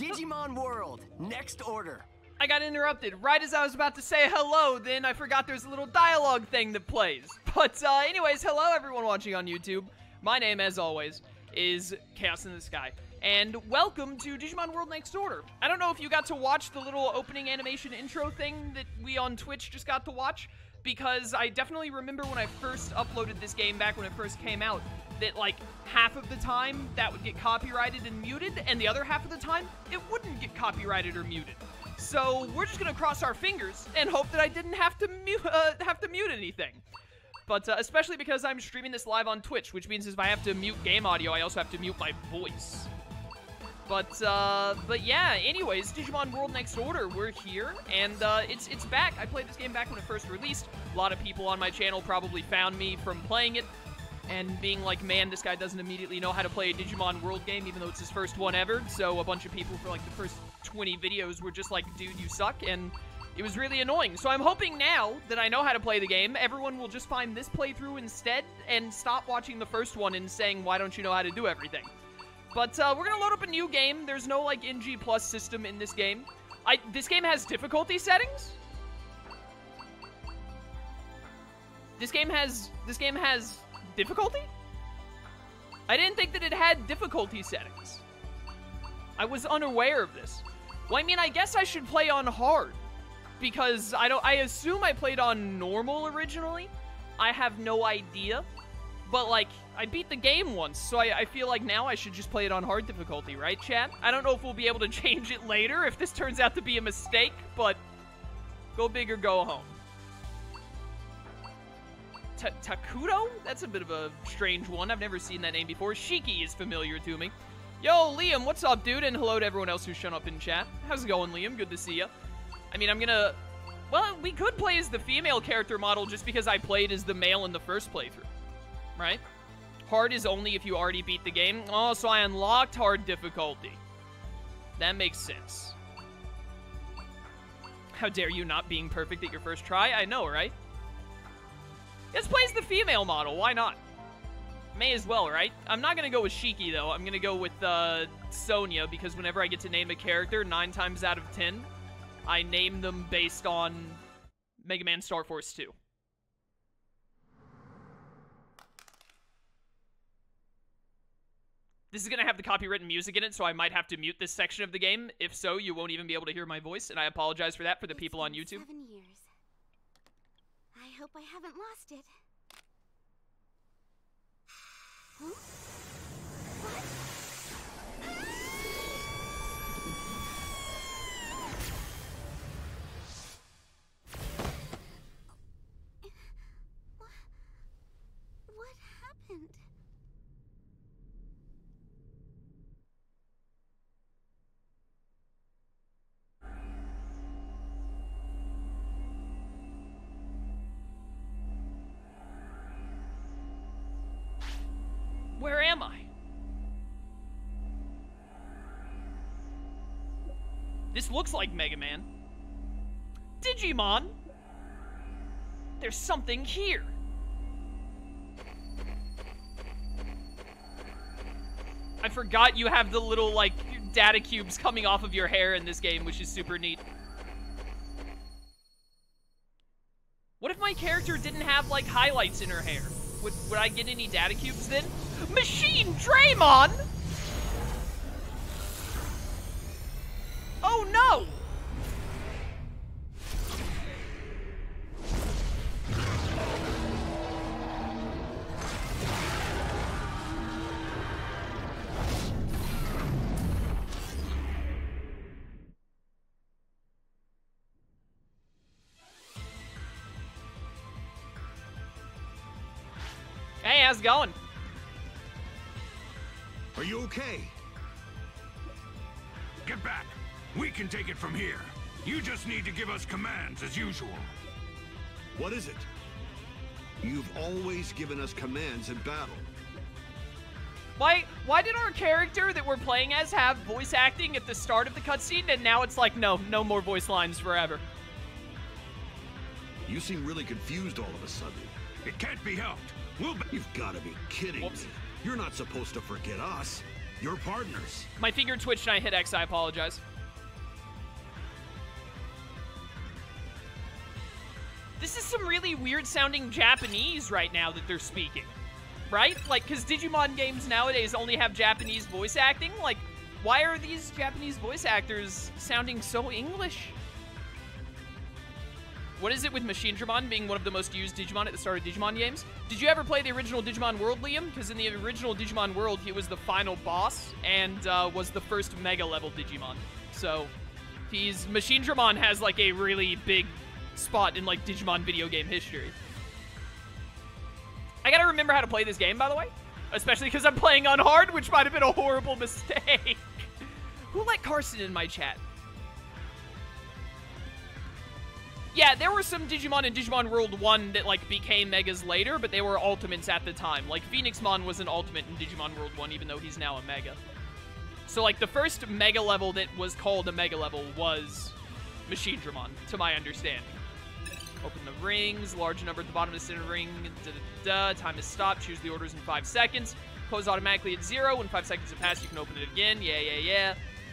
Digimon World, next order. I got interrupted right as I was about to say hello, then I forgot there's a little dialogue thing that plays. But anyways, hello everyone watching on YouTube. My name, as always, is Chaos in the Sky. And welcome to Digimon World Next Order. I don't know if you got to watch the little opening animation intro thing that we on Twitch just got to watch, because I definitely remember when I first uploaded this game back when it first came out, that like half of the time that would get copyrighted and muted, and the other half of the time it wouldn't get copyrighted or muted. So we're just gonna cross our fingers and hope that I didn't have to mute anything. But especially because I'm streaming this live on Twitch, which means if I have to mute game audio, I also have to mute my voice. But yeah, anyways, Digimon World Next Order, we're here, and it's back. I played this game back when it first released. A lot of people on my channel probably found me from playing it and being like, man, this guy doesn't immediately know how to play a Digimon World game, even though it's his first one ever. So a bunch of people for like the first 20 videos were just like, dude, you suck, and it was really annoying. So I'm hoping now that I know how to play the game, everyone will just find this playthrough instead and stop watching the first one and saying, why don't you know how to do everything? But we're gonna load up a new game. There's no like NG Plus system in this game. This game has difficulty settings. This game has difficulty? I didn't think that it had difficulty settings. I was unaware of this. Well, I mean, I guess I should play on hard, because I assume I played on normal originally. I have no idea. But, like, I beat the game once, so I feel like now I should just play it on hard difficulty, right, chat? I don't know if we'll be able to change it later if this turns out to be a mistake, but go big or go home. Takuto? That's a bit of a strange one. I've never seen that name before. Shiki is familiar to me. Yo, Liam, what's up, dude? And hello to everyone else who's shown up in chat. How's it going, Liam? Good to see ya. I mean, well, we could play as the female character model just because I played as the male in the first playthrough. Right? Hard is only if you already beat the game. Oh, so I unlocked hard difficulty. That makes sense. How dare you not being perfect at your first try? I know, right? Let's play as the female model. Why not? May as well, right? I'm not going to go with Shiki, though. I'm going to go with Sonya, because whenever I get to name a character, 9 times out of 10, I name them based on Mega Man Star Force 2. This is going to have the copywritten music in it, so I might have to mute this section of the game. If so, you won't even be able to hear my voice, and I apologize for that for the people on YouTube. 7 years. I hope I haven't lost it. Huh? What? What happened? Where am I? This looks like Mega Man. Digimon! There's something here. I forgot you have the little, like, data cubes coming off of your hair in this game, which is super neat. What if my character didn't have, like, highlights in her hair? Would I get any data cubes then? Machine Draymon! Oh no! Hey, how's it going? Are you okay? Get back. We can take it from here. You just need to give us commands as usual. What is it? You've always given us commands in battle. Why did our character that we're playing as have voice acting at the start of the cutscene, and now it's like, no more voice lines forever? You seem really confused all of a sudden. It can't be helped. You've got to be kidding me. You're not supposed to forget us. Your partners. My finger twitched and I hit X. I apologize. This is some really weird sounding Japanese right now that they're speaking. Right? Like, because Digimon games nowadays only have Japanese voice acting. Like, why are these Japanese voice actors sounding so English? What is it with Machinedramon being one of the most used Digimon at the start of Digimon games? Did you ever play the original Digimon World, Liam? Because in the original Digimon World, he was the final boss and was the first Mega level Digimon. So, Machinedramon has like a really big spot in like Digimon video game history. I gotta remember how to play this game, by the way. Especially because I'm playing on hard, which might have been a horrible mistake. Who let Carson in my chat? Yeah, there were some Digimon in Digimon World 1 that, like, became Megas later, but they were Ultimates at the time. Like, Phoenixmon was an Ultimate in Digimon World 1, even though he's now a Mega. So, like, the first Mega level that was called a Mega level was Machinedramon, to my understanding. Open the rings, large number at the bottom of the center ring, time is stopped, choose the orders in 5 seconds. Close automatically at 0, when 5 seconds have passed, you can open it again, yeah.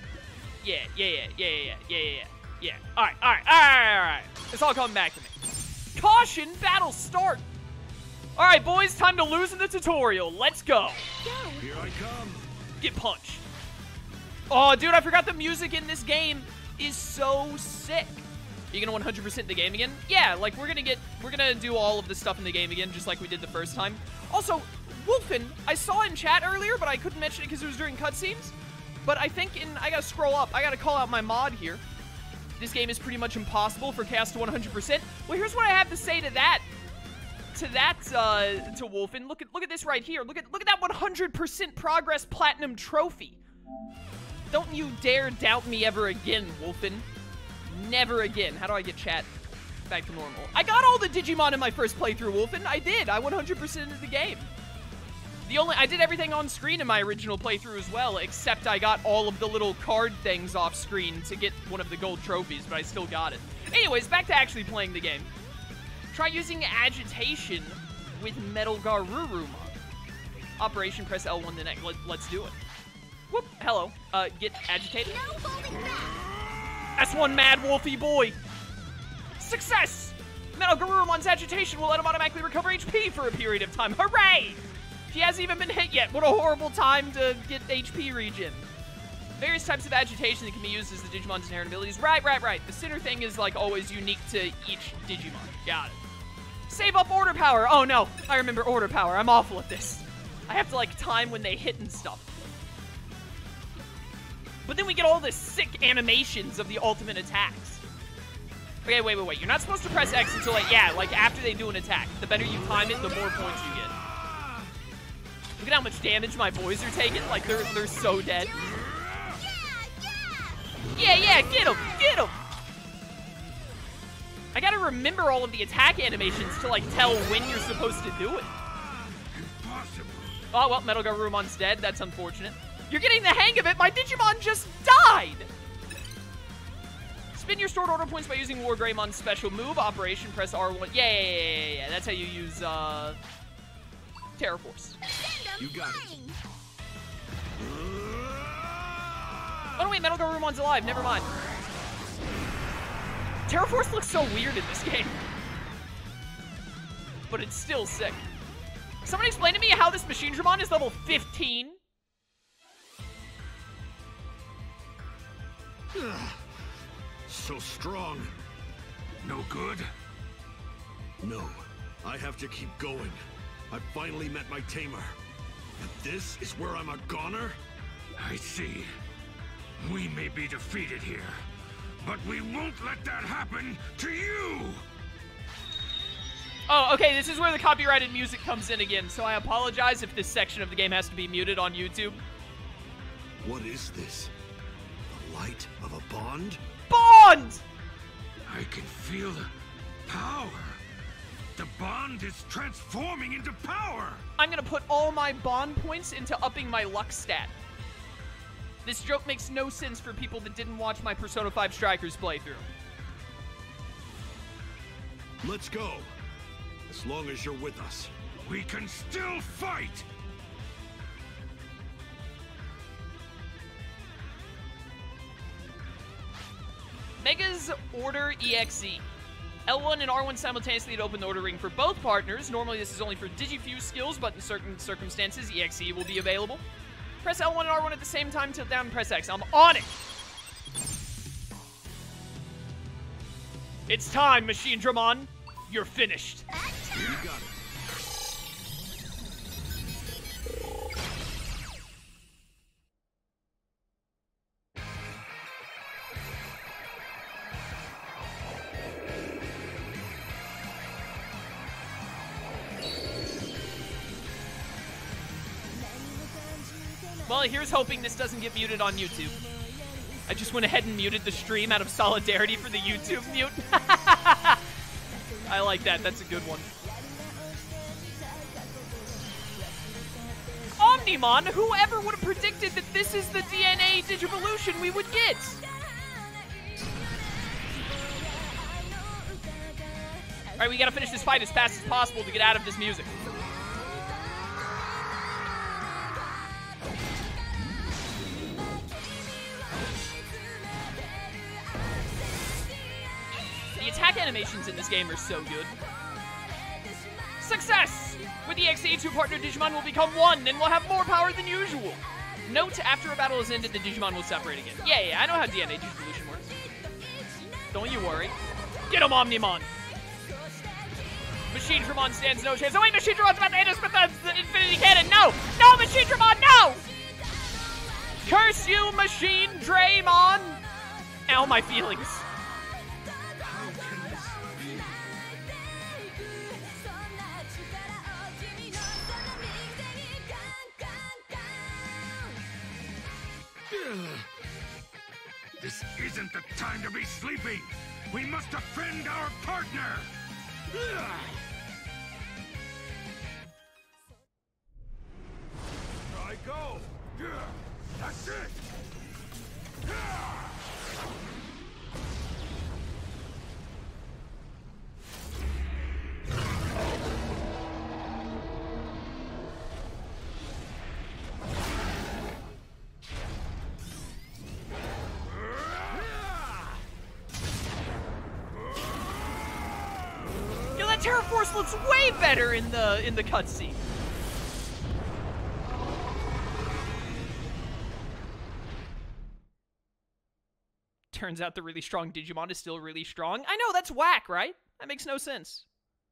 Yeah. All right. It's all coming back to me. Caution, battle start. All right, boys, time to lose in the tutorial. Let's go. Here I come. Get punched. Oh, dude, I forgot the music in this game is so sick. Are you gonna 100% the game again? Yeah, like we're gonna do all of the stuff in the game again, just like we did the first time. Also, Wolfen, I saw in chat earlier, but I couldn't mention it because it was during cutscenes. But I think I gotta scroll up. I gotta call out my mod here. This game is pretty much impossible for Chaos to 100%. Well, here's what I have to say to that. To Wolfen. Look at this right here. Look at that 100% progress platinum trophy. Don't you dare doubt me ever again, Wolfen. Never again. How do I get chat back to normal? I got all the Digimon in my first playthrough, Wolfen. I did. I 100%ed the game. I did everything on screen in my original playthrough as well, except I got all of the little card things off screen to get one of the gold trophies, but I still got it. Anyways, back to actually playing the game. Try using agitation with Metal Garurumon. Operation, press L1 the neck. Let's do it. Whoop, hello. Get agitated. No holding back. That's one mad wolfy boy. Success! Metal Garurumon's agitation will let him automatically recover HP for a period of time. Hooray! He hasn't even been hit yet. What a horrible time to get HP regen. Various types of agitation that can be used as the Digimon's inherent abilities. Right. The center thing is, like, always unique to each Digimon. Got it. Save up order power. Oh, no. I remember order power. I'm awful at this. I have to, like, time when they hit and stuff. But then we get all the sick animations of the ultimate attacks. Okay, wait. You're not supposed to press X until, like, after they do an attack. The better you time it, the more points you get. Look at how much damage my boys are taking. Like, they're so dead. Yeah, get him. I gotta remember all of the attack animations to, like, tell when you're supposed to do it. Impossible. Oh, well, Metal Garurumon's dead. That's unfortunate. You're getting the hang of it. My Digimon just died. Spin your stored order points by using War Greymon's special move. Operation, press R1. Yeah. That's how you use, Terra Force. You got it. Oh, no, wait, Metal Garurumon's alive. Never mind. Terra Force looks so weird in this game. But it's still sick. Someone explain to me how this Machinedramon is level 15? So strong. No good? No, I have to keep going. I finally met my tamer. And this is where I'm a goner? I see. We may be defeated here, but we won't let that happen to you! Oh, okay, this is where the copyrighted music comes in again, so I apologize if this section of the game has to be muted on YouTube. What is this? The light of a bond? Bond! I can feel the power. The bond is transforming into power! I'm gonna put all my bond points into upping my luck stat. This joke makes no sense for people that didn't watch my Persona 5 Strikers playthrough. Let's go. As long as you're with us. We can still fight! Mega's Order EXE. L1 and R1 simultaneously to open the order ring for both partners. Normally this is only for Digifuse skills, but in certain circumstances, EXE will be available. Press L1 and R1 at the same time, tilt down and press X. I'm on it! It's time, Machine Dramon. You're finished. You got it. Well, here's hoping this doesn't get muted on YouTube. I just went ahead and muted the stream out of solidarity for the YouTube mute. I like that. That's a good one. Omnimon, whoever would have predicted that this is the DNA Digivolution we would get? Alright, we gotta finish this fight as fast as possible to get out of this music. The attack animations in this game are so good. Success! With the EXE, two partner Digimon will become one and will have more power than usual. Note, after a battle is ended, the Digimon will separate again. Yeah, I know how DNA Digivolution works. Don't you worry. Get him, Omnimon! Machine Dramon stands no chance. Oh wait, Machine Dramon's about to hit us with the Infinity Cannon! No! No, Machine Dramon, no! Curse you, Machine Dramon! Ow, my feelings. This isn't the time to be sleeping! We must defend our partner! I go! That's it! Terra Force looks way better in the cutscene. Turns out the really strong Digimon is still really strong. I know, that's whack, right? That makes no sense.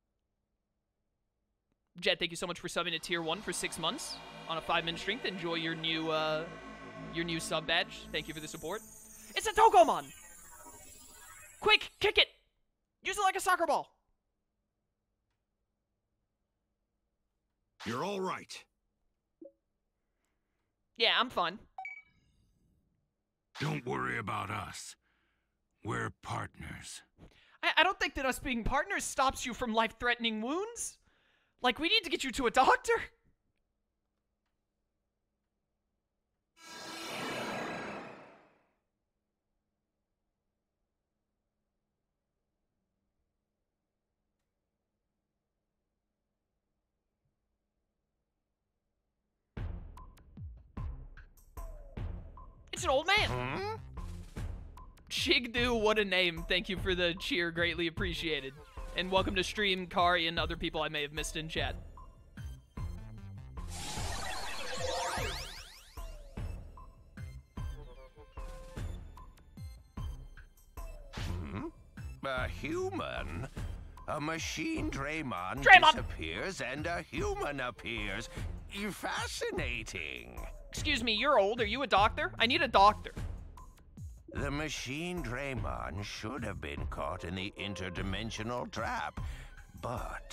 Jet, thank you so much for subbing to Tier 1 for 6 months on a 5-minute stream. Enjoy your new sub badge. Thank you for the support. It's a Tokomon! Quick, kick it! Use it like a soccer ball. You're all right. Yeah, I'm fine. Don't worry about us. We're partners. I don't think that us being partners stops you from life-threatening wounds. Like, we need to get you to a doctor. It's an old man. Huh? Shigdu, what a name. Thank you for the cheer, greatly appreciated. And welcome to stream, Kari, and other people I may have missed in chat. A human? A machine Draymon disappears and a human appears. Fascinating. Excuse me, you're old. Are you a doctor? I need a doctor. The machine Draymon should have been caught in the interdimensional trap, but...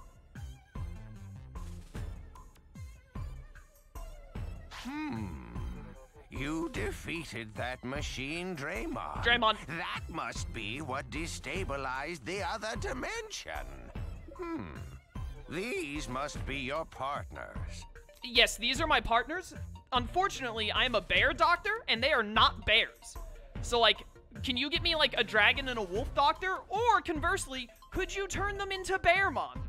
You defeated that machine Draymon. Draymon. That must be what destabilized the other dimension. These must be your partners. Yes, these are my partners. Unfortunately, I am a bear doctor, and they are not bears. So, like, can you get me, like, a dragon and a wolf doctor? Or, conversely, could you turn them into Bearmon?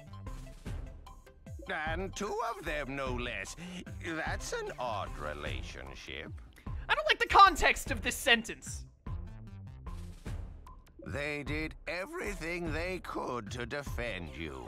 And 2 of them, no less. That's an odd relationship. I don't like the context of this sentence. They did everything they could to defend you.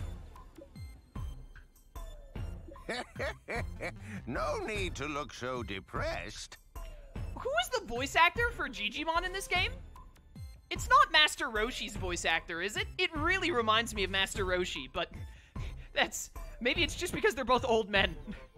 No need to look so depressed. Who is the voice actor for Digimon in this game? It's not Master Roshi's voice actor, is it? It really reminds me of Master Roshi, but maybe it's just because they're both old men.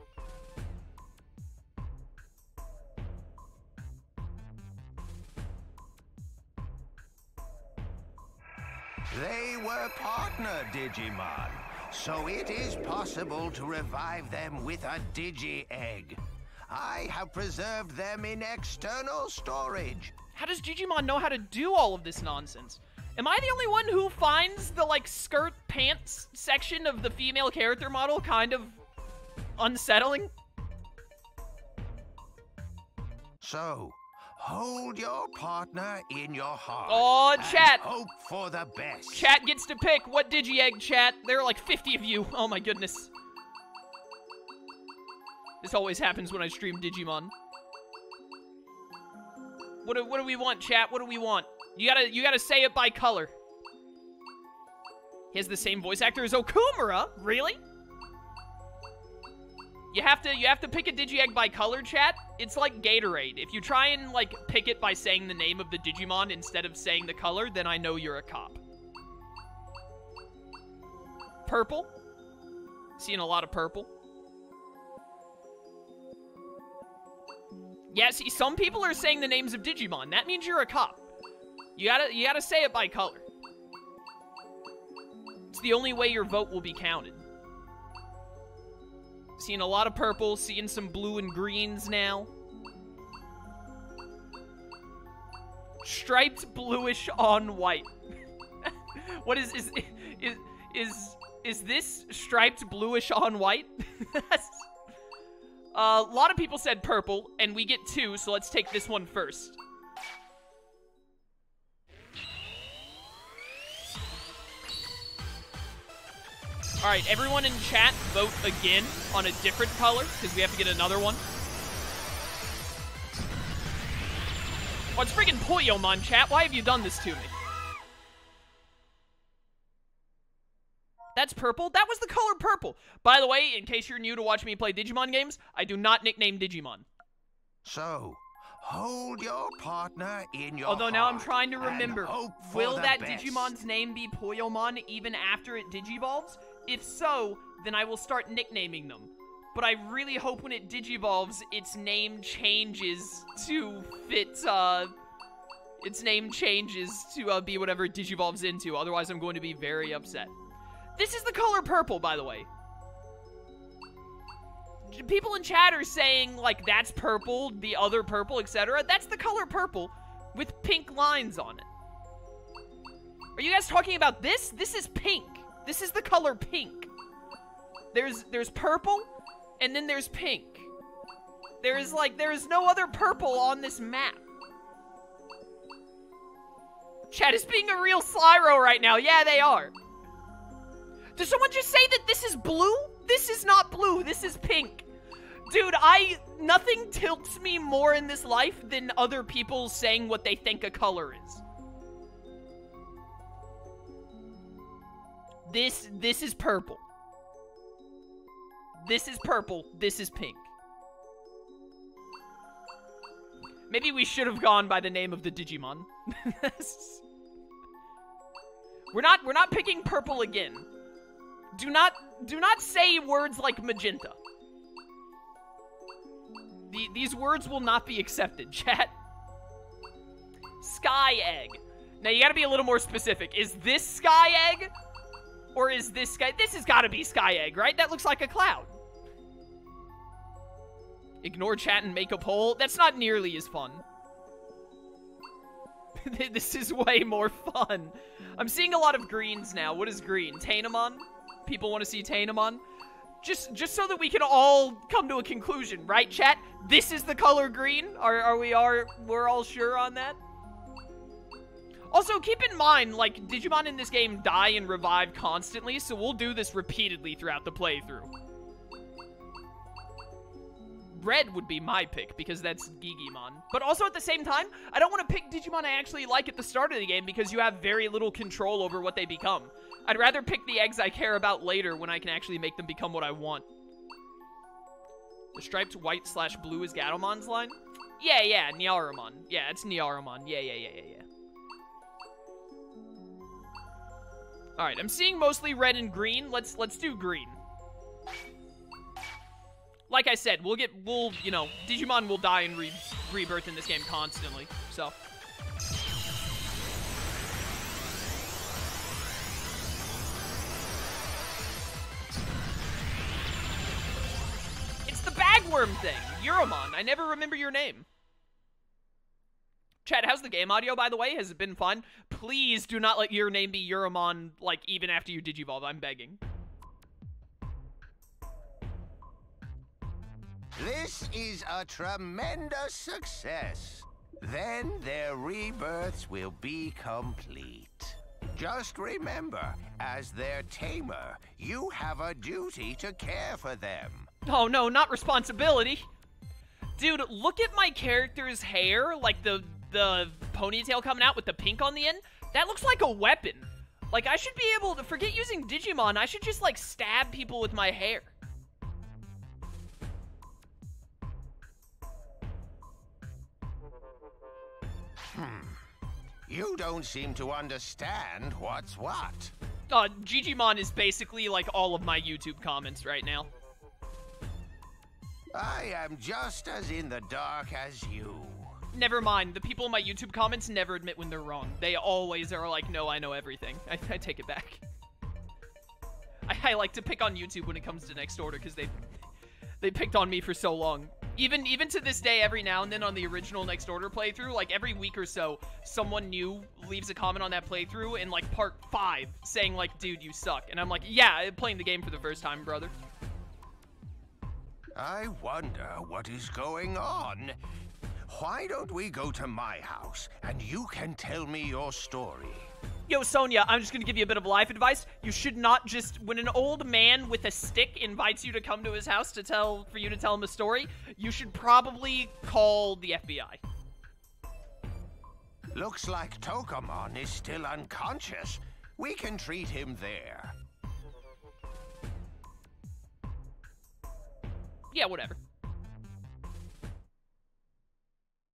They were partner Digimon, so it is possible to revive them with a Digi-Egg. I have preserved them in external storage. How does Digimon know how to do all of this nonsense? Am I the only one who finds the, like, skirt pants section of the female character model kind of unsettling? So, hold your partner in your heart. Oh, chat. And hope for the best. Chat gets to pick what Digi-Egg, chat. There are like 50 of you. Oh my goodness. This always happens when I stream Digimon. What do we want, chat? What do we want? You gotta say it by color. He has the same voice actor as Okumura? Really? You have to pick a Digi-Egg by color, chat. It's like Gatorade. If you try and, like, pick it by saying the name of the Digimon instead of saying the color, then I know you're a cop. Purple? Seeing a lot of purple. Yeah, see, some people are saying the names of Digimon. That means you're a cop. You gotta say it by color. It's the only way your vote will be counted. Seeing a lot of purple, seeing some blue and greens now. Striped bluish on white. What is this striped bluish on white? A lot of people said purple, and we get 2, so let's take this one first. Alright, everyone in chat, vote again on a different color, because we have to get another one. Oh, it's freaking Poyomon, chat. Why have you done this to me? That's purple? That was the color purple. By the way, in case you're new to watch me play Digimon games, I do not nickname Digimon. So, hold your partner in your Although now I'm heart trying to and remember, hope for will the that best. Digimon's name be Poyomon even after it digivolves? If so, then I will start nicknaming them. But I really hope when it digivolves, its name changes to fit, be whatever it digivolves into. Otherwise, I'm going to be very upset. This is the color purple, by the way. People in chat are saying, like, that's purple, the other purple, etc. That's the color purple with pink lines on it. Are you guys talking about this? This is pink. This is the color pink. There's purple, and then there's pink. There is no other purple on this map. Chat is being a real Slyro right now. Yeah, they are. Did someone just say that this is blue? This is not blue. This is pink. Dude, nothing tilts me more in this life than other people saying what they think a color is. This is purple. This is purple. This is pink. Maybe we should have gone by the name of the Digimon. We're not picking purple again. Do not say words like magenta. These words will not be accepted, chat. Sky Egg. Now you gotta be a little more specific. Is this Sky Egg? Or is this Sky? This has gotta be Sky Egg, right? That looks like a cloud. Ignore chat and make a poll. That's not nearly as fun. This is way more fun. I'm seeing a lot of greens now. What is green? Tainamon? People want to see Tainamon? Just so that we can all come to a conclusion, right, chat? This is the color green? We're all sure on that? Also, keep in mind, like, Digimon in this game die and revive constantly, so we'll do this repeatedly throughout the playthrough. red would be my pick because that's Digimon. But also at the same time, I don't want to pick Digimon I actually like at the start of the game because you have very little control over what they become. I'd rather pick the eggs I care about later when I can actually make them become what I want. The striped white/blue is Gatomon's line? Yeah, Nyaramon. Yeah, it's Nyaramon. Yeah. Alright, I'm seeing mostly red and green. Let's do green. Like I said, you know, Digimon will die and rebirth in this game constantly, so. It's the bagworm thing, Euromon. I never remember your name. Chad, how's the game audio, by the way? Has it been fun? Please do not let your name be Euromon, like, even after you Digivolve. I'm begging. This is a tremendous success. Then their rebirths will be complete. Just remember, as their tamer, you have a duty to care for them. Oh no, not responsibility. Dude, look at my character's hair, like the ponytail coming out with the pink on the end. That looks like a weapon. Like, I should be able to, forget using Digimon, I should just, like, stab people with my hair. You don't seem to understand what's what. Digimon is basically like all of my YouTube comments right now. I am just as in the dark as you. Never mind, the people in my YouTube comments never admit when they're wrong. They always are like, no, I know everything. I take it back. I like to pick on YouTube when it comes to Next Order because they picked on me for so long. Even to this day, every now and then on the original Next Order playthrough, like every week or so, someone new leaves a comment on that playthrough in like part 5 saying like, dude, you suck. And I'm like, yeah, playing the game for the first time, brother. I wonder what is going on. Why don't we go to my house and you can tell me your story? Yo, Sonia, I'm just gonna give you a bit of life advice. You should not just, when an old man with a stick invites you to come to his house for you to tell him a story, you should probably call the FBI. Looks like Tokamon is still unconscious. We can treat him there. Yeah, whatever.